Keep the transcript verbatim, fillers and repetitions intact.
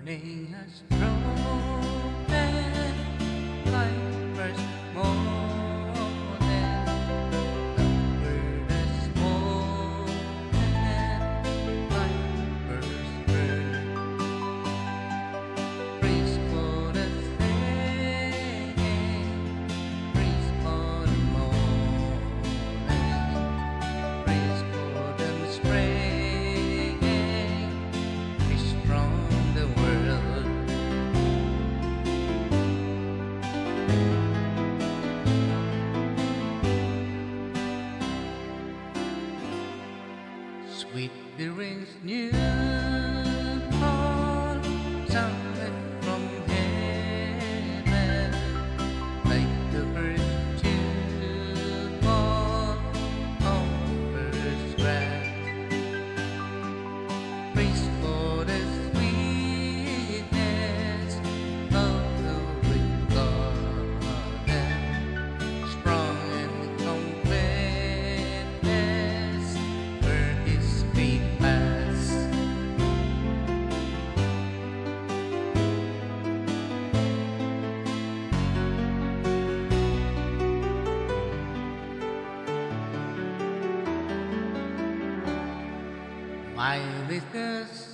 morning has broken like first morning. The bird has spoken like first bird. Praise for the singing, praise for the morning, praise for the spring, fish from the world. Sweet the rain's new fall, sounded from heaven, like the first dew fall on first grass. Praise for the sweetness of the wind garden, sprung in completeness where His feet pass. My listeners